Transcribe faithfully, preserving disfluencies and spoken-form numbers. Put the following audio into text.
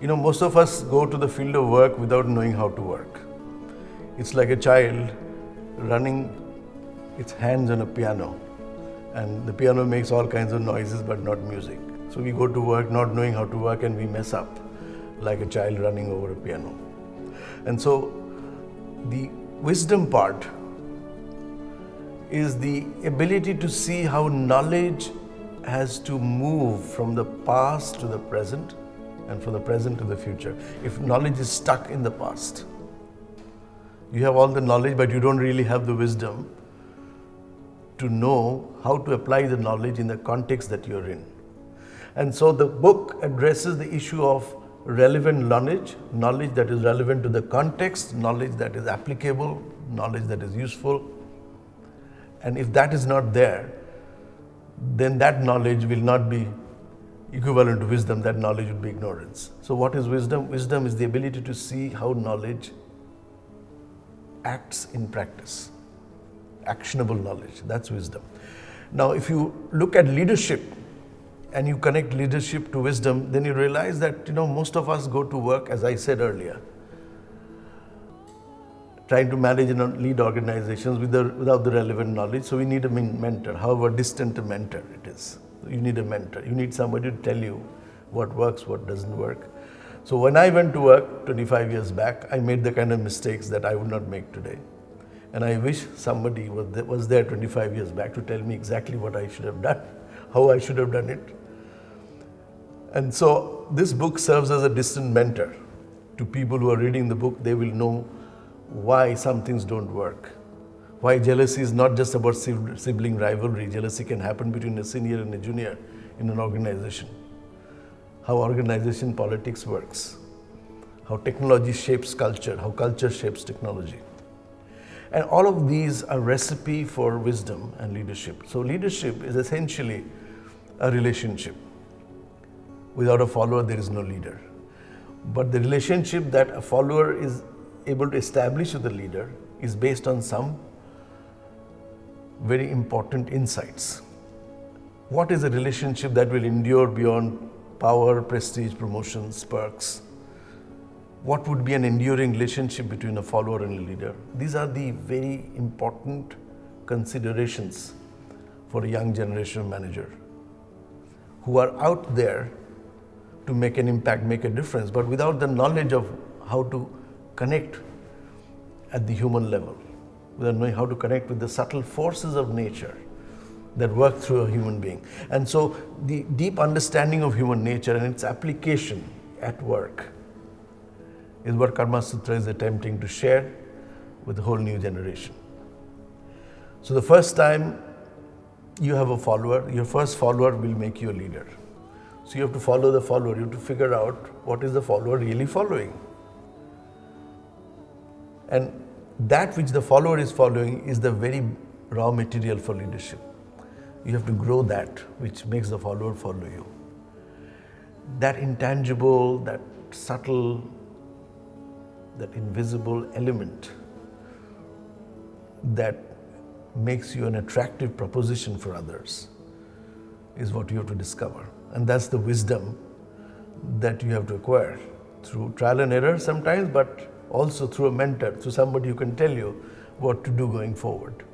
You know, most of us go to the field of work without knowing how to work. It's like a child running its hands on a piano, and the piano makes all kinds of noises but not music. So we go to work not knowing how to work, and we mess up like a child running over a piano. And so the wisdom part is the ability to see how knowledge has to move from the past to the present and from the present to the future. If knowledge is stuck in the past, you have all the knowledge but you don't really have the wisdom to know how to apply the knowledge in the context that you're in. And so the book addresses the issue of relevant knowledge, knowledge that is relevant to the context, knowledge that is applicable, knowledge that is useful. And if that is not there, then that knowledge will not be equivalent to wisdom. That knowledge would be ignorance. So what is wisdom? Wisdom is the ability to see how knowledge acts in practice. Actionable knowledge, that's wisdom. Now, if you look at leadership and you connect leadership to wisdom, then you realize that, you know, most of us go to work, as I said earlier, trying to manage and lead organizations with the, without the relevant knowledge. So we need a mentor, however distant a mentor it is. You need a mentor. You need somebody to tell you what works, what doesn't work. So when I went to work twenty-five years back, I made the kind of mistakes that I would not make today. And I wish somebody was there, was there twenty-five years back to tell me exactly what I should have done, how I should have done it. And so this book serves as a distant mentor to people who are reading the book. They will know why some things don't work, why jealousy is not just about sibling rivalry. Jealousy can happen between a senior and a junior in an organization, how organization politics works, how technology shapes culture, how culture shapes technology. And all of these are recipe for wisdom and leadership. So leadership is essentially a relationship. Without a follower, there is no leader. But the relationship that a follower is able to establish with the leader is based on some very important insights. What is a relationship that will endure beyond power, prestige, promotions, perks? What would be an enduring relationship between a follower and a leader? These are the very important considerations for a young generation manager who are out there to make an impact, make a difference, but without the knowledge of how to connect at the human level, without knowing how to connect with the subtle forces of nature that work through a human being. And so the deep understanding of human nature and its application at work is what Karma Sutra is attempting to share with a whole new generation. So the first time you have a follower, your first follower will make you a leader. So you have to follow the follower. You have to figure out what is the follower really following. And that which the follower is following is the very raw material for leadership. You have to grow that which makes the follower follow you. That intangible, that subtle, that invisible element that makes you an attractive proposition for others is what you have to discover. And that's the wisdom that you have to acquire through trial and error sometimes, but also through a mentor, through somebody who can tell you what to do going forward.